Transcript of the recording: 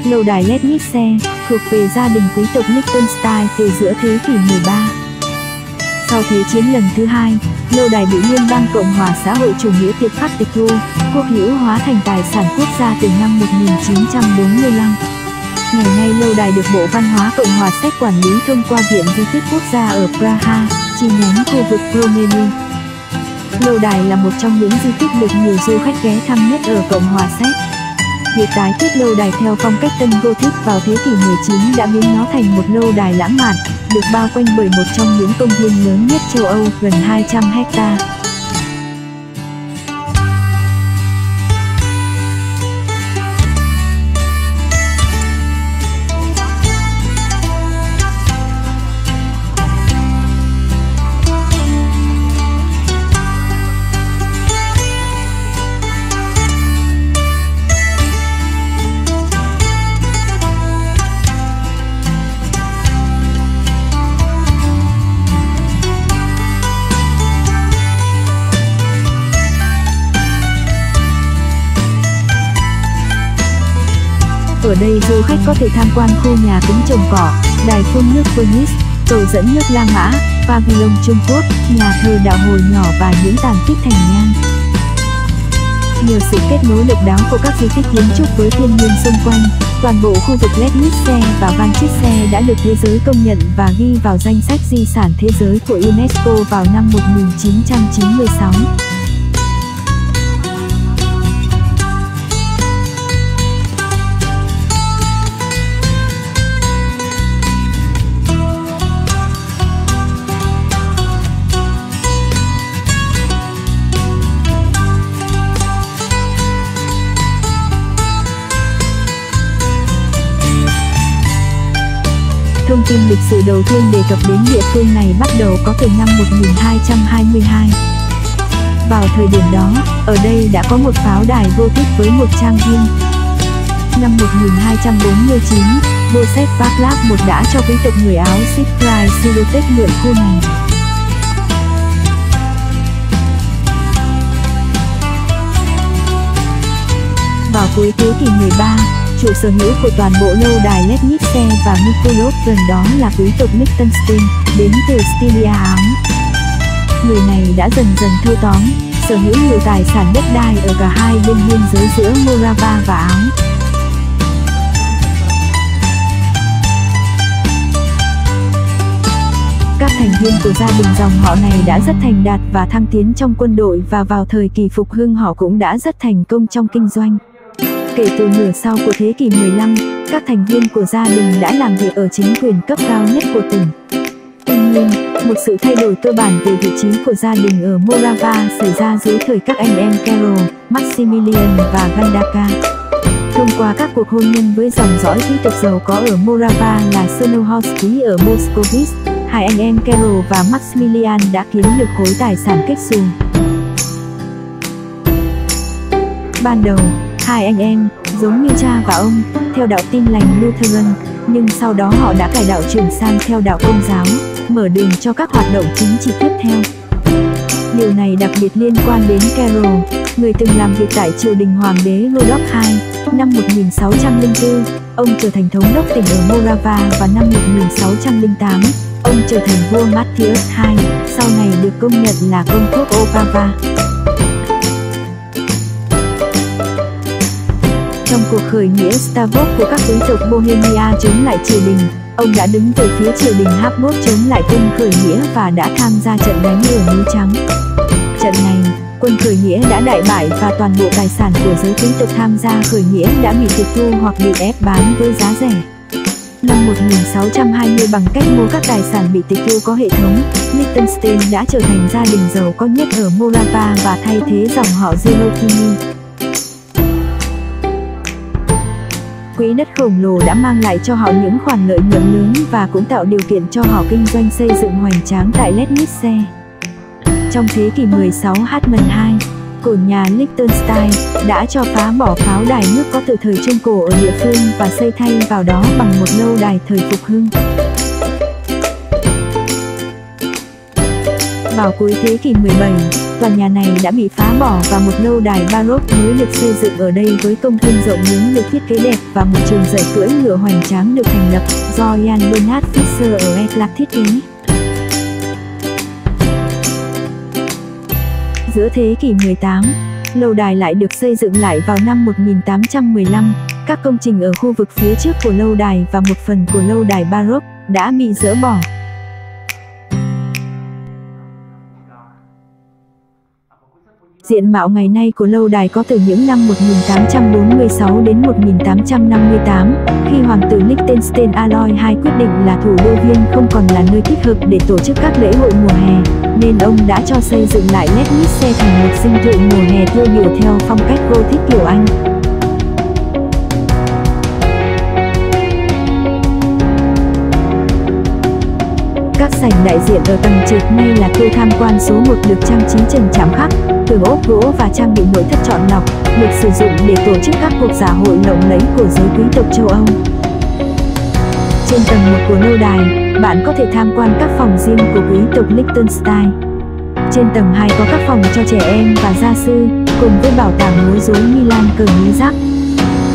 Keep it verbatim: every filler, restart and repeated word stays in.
Lâu đài Leibniz thuộc về gia đình quý tộc Liechtenstein từ giữa thế kỷ mười ba. Sau Thế chiến lần thứ hai, lâu đài bị Liên bang Cộng hòa xã hội chủ nghĩa Việt Pháp tịch thu, quốc hữu hóa thành tài sản quốc gia từ năm một nghìn chín trăm bốn mươi lăm. Ngày nay lâu đài được Bộ Văn hóa Cộng hòa Séc quản lý thông qua Viện Di tích Quốc gia ở Praha, chi nhánh khu vực Promeny. Lâu đài là một trong những di tích được nhiều du khách ghé thăm nhất ở Cộng hòa Séc. Việc tái thiết lâu đài theo phong cách Tân Gothic vào thế kỷ mười chín đã biến nó thành một lâu đài lãng mạn, được bao quanh bởi một trong những công viên lớn nhất châu Âu, gần hai trăm héc-ta. Ở đây du khách có thể tham quan khu nhà kính trồng cỏ, đài phun nước Venice, cầu dẫn nước La Mã, pavilion Trung Quốc, nhà thờ đạo hồi nhỏ và những tàn tích thành nhang. Nhờ sự kết nối độc đáo của các di tích kiến trúc với thiên nhiên xung quanh, toàn bộ khu vực Leibniz và Wannsee đã được thế giới công nhận và ghi vào danh sách di sản thế giới của UNESCO vào năm một nghìn chín trăm chín mươi sáu. Thông tin lịch sử đầu tiên đề cập đến địa phương này bắt đầu có từ năm một nghìn hai trăm hai mươi hai. Vào thời điểm đó, ở đây đã có một pháo đài Gothic với một trang viên. Năm một nghìn hai trăm bốn mươi chín, Joseph Vaclav đệ nhị đã cho quý tộc người Áo Siegfried Silotek mượn khu này. Vào cuối thế kỷ mười ba, chủ sở hữu của toàn bộ lâu đài Leibniz và Mykolaiv gần đó là quý tộc Liechtenstein, đến từ Styria Áo. Người này đã dần dần thâu tóm, sở hữu nhiều tài sản đất đai ở cả hai bên biên giới giữa Morava và Áo. Các thành viên của gia đình dòng họ này đã rất thành đạt và thăng tiến trong quân đội, và vào thời kỳ phục hưng họ cũng đã rất thành công trong kinh doanh. Kể từ nửa sau của thế kỷ mười lăm, các thành viên của gia đình đã làm việc ở chính quyền cấp cao nhất của tỉnh. Tuy nhiên, một sự thay đổi cơ bản về vị trí của gia đình ở Morava xảy ra dưới thời các anh em Karol, Maximilian và Gandaka. Thông qua các cuộc hôn nhân với dòng dõi quý tộc giàu có ở Morava là Czernohorski ở Moscowitz, hai anh em Karol và Maximilian đã kiếm được khối tài sản kết xù. Ban đầu, hai anh em, giống như cha và ông, theo đạo Tin lành Lutheran, nhưng sau đó họ đã cải đạo chuyển sang theo đạo Công giáo, mở đường cho các hoạt động chính trị tiếp theo. Điều này đặc biệt liên quan đến Karol, người từng làm việc tại triều đình Hoàng đế Rudolf đệ nhị. Năm một nghìn sáu trăm lẻ bốn, ông trở thành thống đốc tỉnh ở Morava, và năm một nghìn sáu trăm lẻ tám, ông trở thành vua Matthias đệ nhị, sau này được công nhận là công quốc Opava. Trong cuộc khởi nghĩa Stavok của các quý tộc Bohemia chống lại triều đình, ông đã đứng về phía triều đình Habsburg chống lại quân khởi nghĩa và đã tham gia trận đánh ở núi Trắng. Trận này, quân khởi nghĩa đã đại bại và toàn bộ tài sản của giới quý tộc tham gia khởi nghĩa đã bị tịch thu hoặc bị ép bán với giá rẻ. Năm một nghìn sáu trăm hai mươi, bằng cách mua các tài sản bị tịch thu có hệ thống, Liechtenstein đã trở thành gia đình giàu có nhất ở Morava và thay thế dòng họ Zerotini. Quỹ đất khổng lồ đã mang lại cho họ những khoản lợi nhuận lớn và cũng tạo điều kiện cho họ kinh doanh xây dựng hoành tráng tại Leibniz. Trong thế kỷ mười sáu, Hartmann đệ nhị, cổ nhà Liechtenstein, đã cho phá bỏ pháo đài nước có từ thời Trung Cổ ở địa phương và xây thay vào đó bằng một lâu đài thời phục hưng. Vào cuối thế kỷ mười bảy, tòa nhà này đã bị phá bỏ và một lâu đài Baroque mới được xây dựng ở đây với công viên rộng lớn được thiết kế đẹp và một trường dạy cưỡi ngựa hoành tráng được thành lập do Jan Bernhard Fischer ở Ettlach thiết kế. Giữa thế kỷ mười tám, lâu đài lại được xây dựng lại vào năm một nghìn tám trăm mười lăm. Các công trình ở khu vực phía trước của lâu đài và một phần của lâu đài Baroque đã bị dỡ bỏ. Diện mạo ngày nay của lâu đài có từ những năm một nghìn tám trăm bốn mươi sáu đến một nghìn tám trăm năm mươi tám, khi hoàng tử Liechtenstein Alois đệ nhị quyết định là thủ đô Viên không còn là nơi thích hợp để tổ chức các lễ hội mùa hè, nên ông đã cho xây dựng lại Lednitze thành một dinh thự mùa hè tiêu biểu theo phong cách Gothic kiểu Anh. Các sảnh đại diện ở tầng trệt nay là tour tham quan số một được trang trí trần trạm khắc, tường ốp gỗ và trang bị nội thất chọn lọc, được sử dụng để tổ chức các cuộc dạ hội lộng lẫy của giới quý tộc châu Âu. Trên tầng một của lâu đài, bạn có thể tham quan các phòng riêng của quý tộc Liechtenstein. Trên tầng hai có các phòng cho trẻ em và gia sư, cùng với bảo tàng múa rối Milan cờ nhí rác.